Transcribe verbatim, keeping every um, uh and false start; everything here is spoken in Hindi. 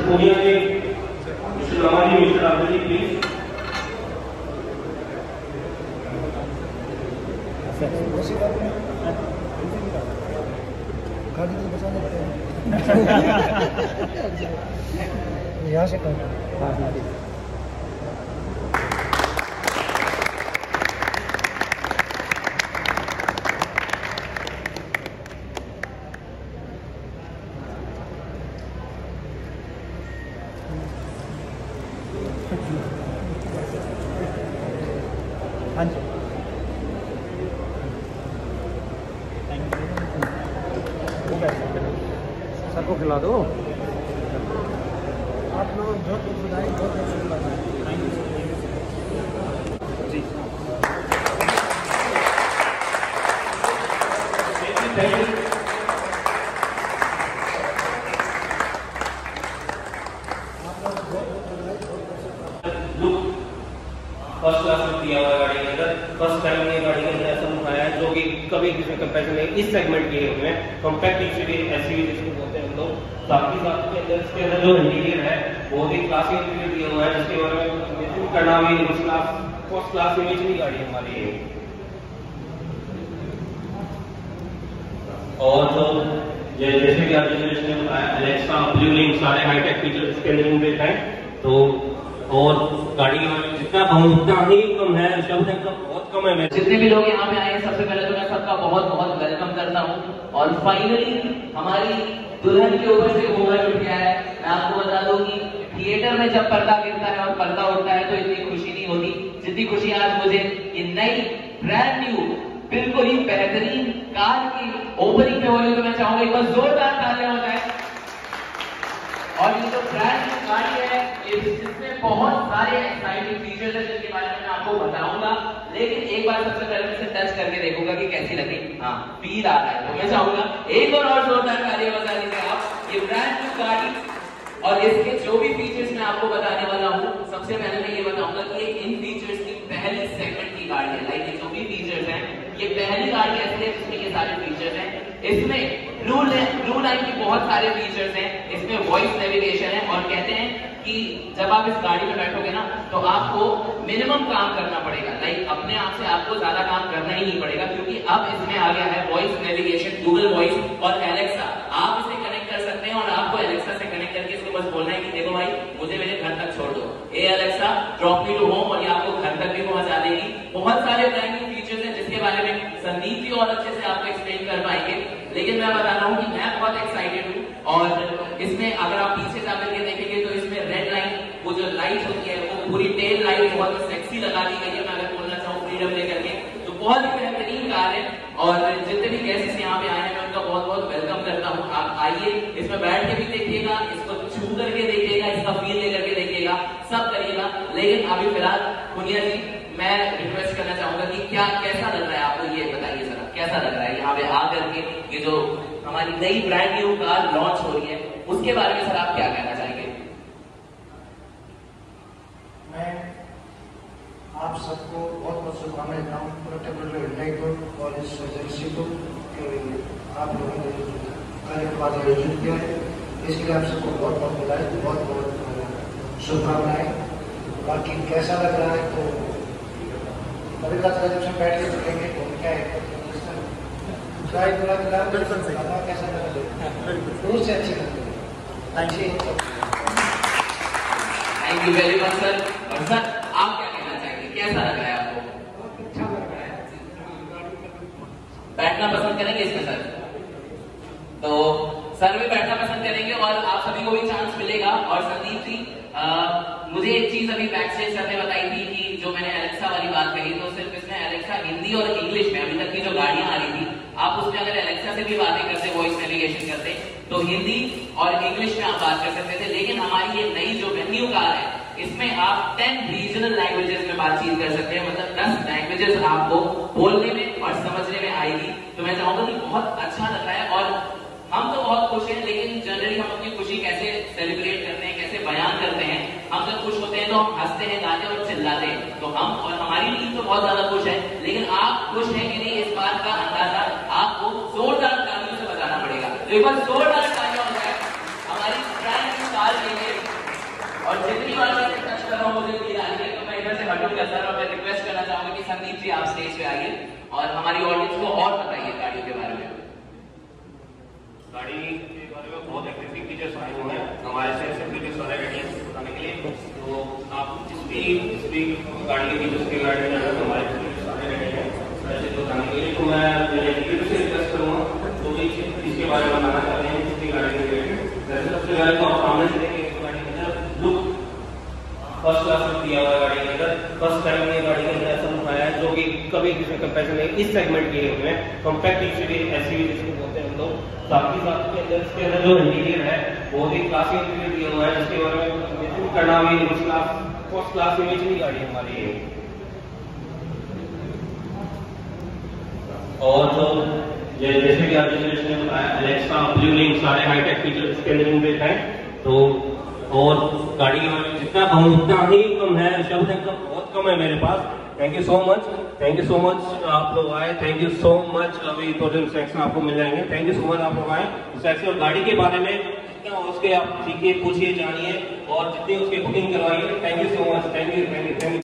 पूर्णिया से mister Ramaji, mister Aditya ji please. यहाँ से कर हाँ जी, सबको खिला दो। आप लोग जो कुछ बताएं बहुत अच्छा लगा। जी फर्स्ट क्लास में दिया हुआ गाड़ी के अंदर, फर्स्ट टाइम ये गाड़ी के अंदर ऐसा उठाया है जो कि कभी किसी कंपैरिजन नहीं, इस सेगमेंट के हुए कॉम्पैक्ट एसयूवी एसयूवी जिसको बोलते हैं हम लोग। साथ ही साथ के अंदर इसके अंदर जो इंटीरियर है बहुत ही क्लासी इंटीरियर दिया हुआ है, जिसके बारे में करना भी first class first class image की गाड़ी हमारी है। और जो जैसे कि आप ने बताया एलेक्सा, ब्लू लिंक, सारे हाईटेक फीचर इसके अंदर इनबिल्ट हैं। तो और गाड़ी जितना उतना ही कम है, शब्द एकदम बहुत कम है। जितने भी लोग यहाँ पे आए हैं सबसे पहले तो मैं सबका बहुत बहुत वेलकम करता हूँ। और फाइनली हमारी दुल्हन के ऊपर से घूंघट उठ गया है। मैं आपको बता दूं कि थिएटर में जब पर्दा गिरता है और पर्दा उठता है तो इतनी खुशी नहीं होती जितनी खुशी आज मुझे ये नई ब्रांड न्यू बिल्कुल ही बेहतरीन कार की ओपनिंग पे हो रही। तो मैं चाहूंगा एक बार जोरदार तालियां हो जाए। और ये जो ब्रांड न्यू गाड़ी है इसमें बहुत सारे एक्साइटिंग फीचर्स हैं जिनके बारे में मैं आपको बताऊंगा, लेकिन एक बार सबसे पहले मैं इसे टच करके देखूंगा कि कैसी लगी। हाँ, फील आ रहा है तो मैं चाहूंगा एक बार और जोरदार तालियां बजा दीजिए आप। ये ब्रांड न्यू गाड़ी और इसके जो भी फीचर्स मैं आपको बताने वाला हूँ, सबसे पहले मैं ये बताऊंगा कि इन फीचर्स की पहली सेगमेंट की गाड़ी है। लाइक ये जो भी फीचर्स हैं ये पहली गाड़ी ऐसी है जिसमें ये सारे फीचर्स हैं। इसमें ब्लू ब्लू लाइन की बहुत सारे फीचर्स हैं। इसमें वॉइस नेविगेशन है और कहते हैं कि जब आप इस गाड़ी में बैठोगे ना तो आपको मिनिमम काम करना पड़ेगा। लाइक अपने आप से आपको ज्यादा काम करना ही नहीं पड़ेगा, क्योंकि अब इसमें आ गया है वॉइस नेविगेशन, गूगल वॉइस और एलेक्सा। आप इसे कनेक्ट कर सकते हैं और आपको एलेक्सा से कनेक्ट करके इसको बस बोलना है कि देखो भाई मुझे मेरे घर तक छोड़ दो, hey Alexa drop me to home, और ये आपको घर तक भी पहुंचा देगी। बहुत सारे ब्रांड न्यू फीचर्स हैं जिसके बारे में संदीप जी और अच्छे से आपको एक्सप्लेन कर पाएंगे, लेकिन मैं बता रहा हूँ कि मैं बहुत एक्साइटेड हूँ। और इसमें अगर आप पीछे जाकर के देखेंगे तो इसमें रेड लाइन वो जो लाइट होती है वो पूरी टेल लाइट बहुत सेक्सी लगा दी गई है। मैं अगर बोलना चाहूँ फ्रीडम लेकर के तो बहुत ही बेहतरीन कार है। और जितने भी गेस्ट यहाँ पे आए हैं मैं उनका बहुत बहुत वेलकम करता हूँ। आप आइए, इसमें बैठ के भी देखिएगा, इसको छू करके देखिएगा, इसका फील लेकर के देखिएगा, सब करिएगा। लेकिन अभी फिलहाल पुनिया जी मैं रिक्वेस्ट करना चाहूंगा कि क्या कैसा लग रहा है आपको, ये बताइए जरा कैसा लग रहा है यहाँ पे आकर के ये जो हमारी नई ब्रांड न्यू कार लॉन्च हो रही है उसके बारे में सर आप क्या कहना चाहेंगे? मैं आप सबको बहुत बहुत शुभकामनाएं देता हूँ हुंडई को और इस एजेंसी को आप लोगों ने कार्यक्रम आयोजित किया है, इसके लिए आप सबको बहुत बहुत बधाई, बहुत बहुत शुभकामनाएं। बाकी कैसा लग रहा है तो कभी कभी जब से बैठ के चलेंगे तो क्या है कैसा लगा दूर से अच्छी लगती है। Thank you very much sir. और सर आप क्या कहना चाहेंगे, कैसा लग रहा है आपको? अच्छा लग रहा है। बैठना पसंद करेंगे इसमें सर? तो सर भी बैठना पसंद करेंगे और आप सभी को भी चांस मिलेगा। और संदीप जी आ, मुझे एक चीज अभी बैक स्टेज सर ने बताई थी कि जो मैंने एलेक्सा वाली बात कही तो सिर्फ इसमें एलेक्सा हिंदी और इंग्लिश में अभी तक की जो गाड़ियां आ रही थी आप उसमें अगर एलेक्सा से भी बातें करते, वॉइस नेविगेशन करते तो हिंदी और इंग्लिश में आप बात कर सकते थे। लेकिन हमारी ये नई जो न्यू कार है इसमें आप टेन रीजनल लैंग्वेजेस में बातचीत कर सकते हैं, मतलब दस लैंग्वेजेस आपको बोलने में और समझने में आएगी। तो मैं चाहूंगा कि बहुत अच्छा लग रहा है और हम तो बहुत खुश हैं, लेकिन जनरली हम अपनी खुशी कैसे सेलिब्रेट करते हैं, कैसे बयान करते हैं, हम जब खुश होते हैं तो हम हंसते हैं, गाते हैं और चिल्लाते हैं। तो हम और हमारी टीम तो बहुत ज्यादा खुश है, लेकिन आप खुश हैं कि नहीं इस बात का अंदाजा आपको जोरदार तालियों से बताना पड़ेगा। एक बार जोरदार तालियां हो जाए हमारी ब्रांड न्यू कार के लिए। और जितनी बार मैं टच कर रहा हूँ मुझे नींद आ रही है, तो मैं इधर से हटूंगा सर और मैं रिक्वेस्ट करना चाहूंगा कि संदीप जी आप स्टेज पे आइए और हमारी ऑडियंस को और बताइए गाड़ियों के बारे में। गाड़ी के बारे में बहुत एक्टिविटी फीचर्स आए हुए हैं हमारे से फीचर्स वाले गाड़ी बताने के लिए। तो आप जिस भी जिस भी गाड़ी के फीचर्स के गाड़ी में जाना तो हमारे सारे गाड़ी हैं वैसे तो बताने के लिए। तो मैं एग्जीक्यूटिव से रिक्वेस्ट करूँगा जो भी इसके बारे में बताना चाहते हैं जिसकी गाड़ी के रिलेटेड। वैसे सबसे पहले तो आप सामने से देखेंगे गाड़ी के अंदर लुक फर्स्ट क्लास लुक दिया हुआ है गाड़ी के अंदर। फर्स्ट टाइम ये गाड़ी के अंदर ऐसा उठाया है जो कि कभी किसी कंपैरिजन में इस सेगमेंट के हुए हैं कॉम्पैक्ट एसयूवी एसयूवी जिसको बोलते हैं हम लोग। साथ ही साथ के अंदर इसके अंदर जो इंटीरियर है बहुत ही क्लासी इंटीरियर दिया हुआ है जिसके बारे में मेंशन करना भी first class first class image की गाड़ी हमारी है। और जो जैसे कि आप ने बताया एलेक्सा ब्लू लिंक सारे हाईटेक फीचर्स इसके अंदर इनबिल्ट हैं। तो और गाड़ी के बारे में जितना कहूँ उतना ही कम है, शब्द एकदम बहुत कम है मेरे पास। Thank you so much, thank you so much आप लोग आए, थैंक यू सो मच। अभी दो दिन सेक्शन आपको मिल जाएंगे। थैंक यू सो मच आप लोग आए सेक्शन। और गाड़ी के बारे में जितना हो उसके आप सीखिए, पूछिए, जानिए और जितनी उसकी बुकिंग करवाइए। Thank you so much, thank you thank you thank you.